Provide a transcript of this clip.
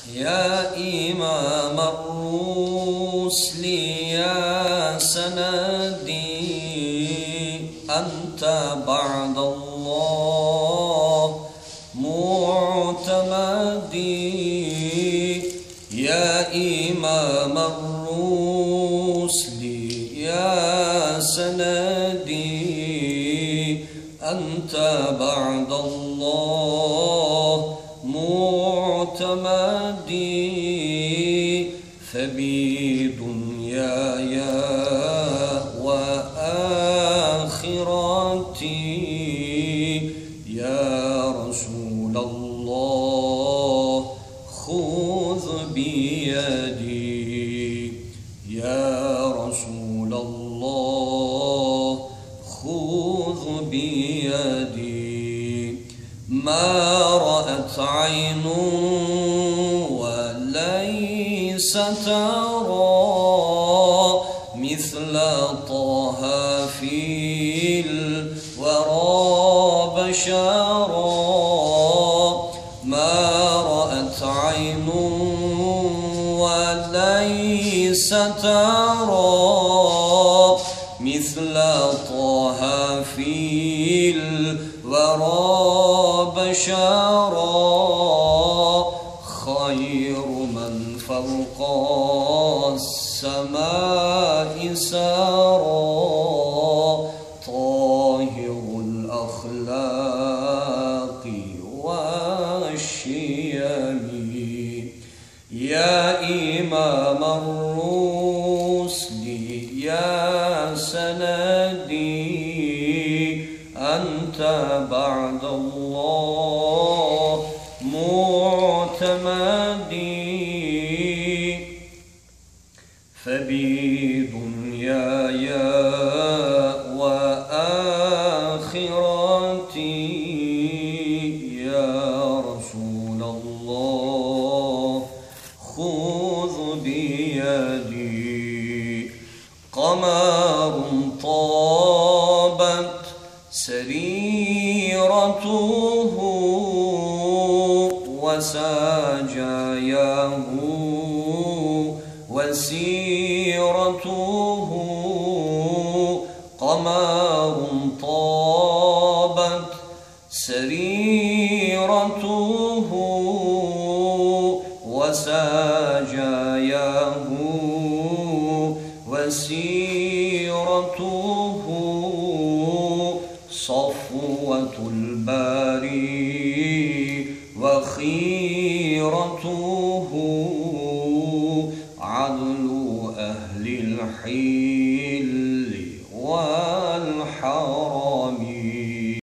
يا إمام الرسل يا سندي أنت بعد الله معتمدي. يا إمام الرسل يا سندي أنت بعد الله معتمدي. فبي دنياي وآخرتي يا رسول الله خذ بيدي. يا رسول الله خذ بيدي. ما رأت عين وليس ترى مثل طه في الورى بشرا. ما رأت عين وليس ترى مثل طه في الورى بشرا. خير من فوق السماء سرى طاهر الأخلاق والشيم. يا إمام الرسل يا سندي أنت بعد الله معتمدي. فبي دنياي وآخرتي يا رسول الله خذ بيدي. قمر طابت سريرته وسجاياه وسيرته. قمر طابت سريرته وسجاياه وسيرته. صفوة الباري وخيرته عدل أهل الحل والحرم.